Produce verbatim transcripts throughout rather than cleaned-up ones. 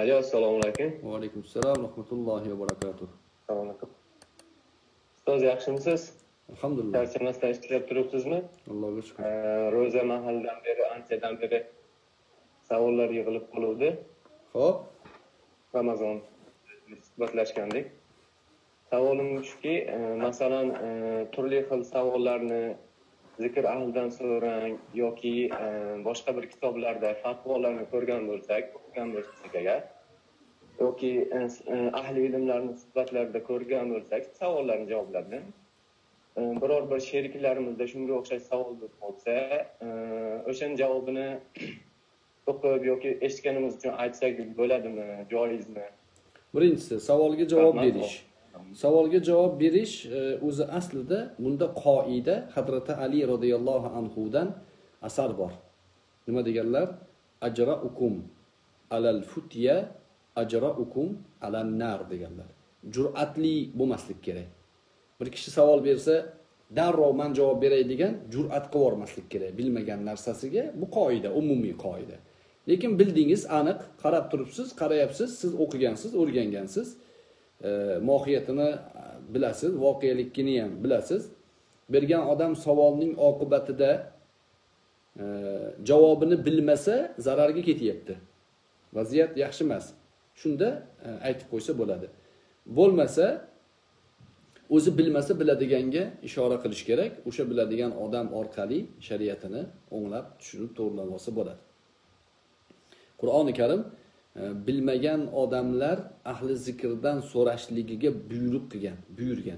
Alo, assalomu alaykum. Va alaykum assalom va rahmatullohi va barakatuh. Assalomu alaykum. Ustoz, yaxshimisiz? Alhamdulillah. Charchamasdan ishlab turibsizmi? Allohga shukr. Ro'za mahaldan beri, anchadan beri savollar yig'ilib qoluvdi. Xo'p, Ramazon suhbatlashgandik. Savolim shuki, masalan, turli xil savollarni zikr ahlidan so'rang yoki boshqa bir kitoblarda fatvolarni ko'rgan bo'lsak, o'qigan bo'lsak agar yoki ahli ilmlarning suhbatlarida ko'rgan bo'lsak, savollarning javoblarini biror bir sheriklarimizda shunga o'xshash savol bo'lsa, o'shaning javobini o'qib yoki eshitganimiz uchun aytsak bo'ladimi, joizmi? birinchisi savolga javob berish. Savolga javob berish o'zi aslida bunda qoida Hazrati Ali radhiyallohu anhu dan asar bor. Nima deganlar? Ajra'ukum alal futya ajra'ukum alan nar deganlar. Jur'atli bo'lmaslik kerak. Bir kishi savol bersa, darrov men javob beray degan jur'at qilib yormaslik kerak bilmagan narsasiga. Bu qoida, umumiy qoida. Lekin bildingiz, aniq qarab turibsiz, qarayapsiz, siz o'qigansiz, o'rgangansiz. Mohiyatini bilasiz, voqelikini ham bilasiz. Bergan odam savolning oqibatida e, javobini bilmasa zararga ketyapti. Vaziyat yaxshi emas. Shunda e, aytib qo'ysa bo'ladi. Bo'lmasa o'zi bilmasa biladiganga ishora qilish kerak. O'sha biladigan odam orqali shariatini o'nglab, tushunib, to'g'rilab olsa bo'ladi. Qur'oni Karim bilmagan odamlar ahli zikrdan so'rashligiga buyruq qilgan, buyurgan.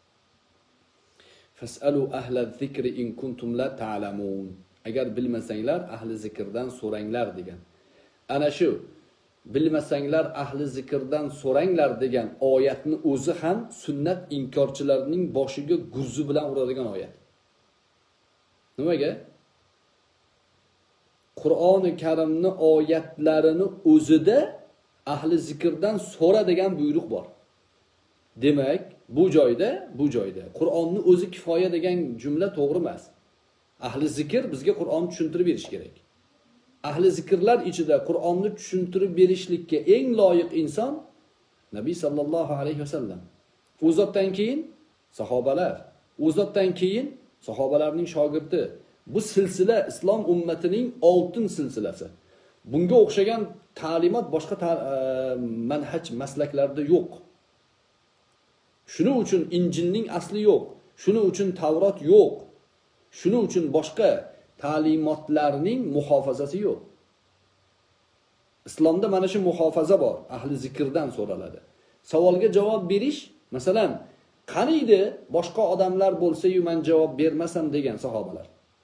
Fasalu ahla zikri in kuntum la ta'lamun. Agar bilmasanglar ahli zikrdan so'ranglar degan. Ana shu bilmasanglar ahli zikrdan so'ranglar degan oyatni o'zi ham sunnat inkorchilarining boshiga gurzi bilan uradigan oyat. Nimaga? Qur'oni Karimni oyatlarini o'zida ahli zikrdan so'ra degan buyruq bor. Demak, bu joyda, bu joyda Qur'onni o'zi kifoya degan jumla to'g'ri emas. Ahli zikr bizga Qur'onni tushuntirib berish kerak. Ahli zikrlar ichida Qur'onni tushuntirib berishlikka eng loyiq inson Nabiy sallallohu alayhi vasallam. U zotdan keyin sahobalar, u zotdan keyin sahobalarning shogirdi. Bu silsila islom ummatining oltin silsilasi. Bunga o'xshagan ta'limot boshqa ta manhaj maslaklarda yo'q. Shuning uchun Injilning asli yo'q. Shuning uchun Tavrot yo'q. Shuning uchun boshqa ta'limotlarning muhofazasi yo'q. Islomda mana shu muhofaza bor. Ahli zikrdan so'raladi. Savolga javob berish, masalan, qaniydi boshqa odamlar bo'lsa-yu men javob bermasam degan sahobalar.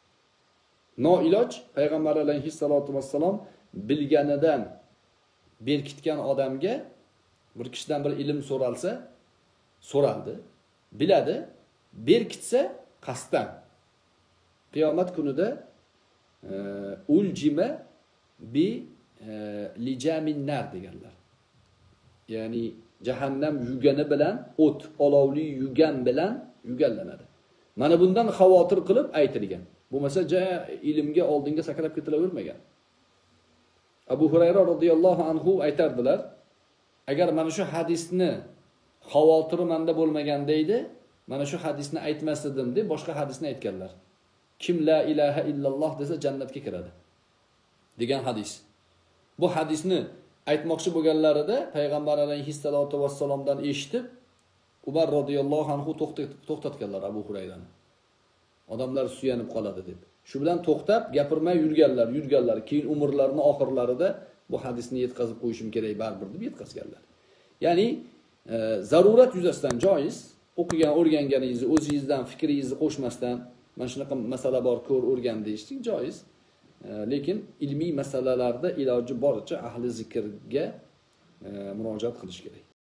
Noiloj payg'ambar alayhissalatu vassalom bilganidan berkitgan odamga bir kishidan bir ilm so'ralsa, so'raldi, biladi, berkitsa qasddan. Qiyomat kunida uljima bi lijamin nar deganlar. Ya'ni jahannam yugani bilan, o't, olovli yugan bilan yugallanadi. Mana bundan xavotir qilib aytilgan. Bu mesela ilmga oldinga sakrab ketilavermagan. Abu Hurayra radhiyallohu anhu aytardilar, agar mana shu hadisni xavotiri menda bo'lmaganda edi, mana shu hadisni aytmasdim deb boshqa hadisni aytganlar. Kim la ilaha illalloh desa jannatga kiradi degan hadis. Bu hadisni aytmoqchi bo'lganlarida payg'ambar alayhissalatu vassalomdan eshitib Umar radhiyallohu anhu to'xtatganlar Abu Hurayrani. Odamlar suyanib qoladi deb. Shu bilan to'xtab gapirmay yurganlar, yurganlar. Keyin umrlarining oxirlarida bu hadisni yetkazib qo'yishim kerak baribir deb yetkazganlar. Ya'ni e, zarurat yuzasidan joiz, o'qigan, o'rganganingizni o'zingizdan fikringizni qo'shmasdan, mana shunaqa masala bor, ko'r, o'rgan deyishing joiz. E, lekin ilmiy masalalarda iloji boricha ahli zikrga e, murojaat qilish kerak.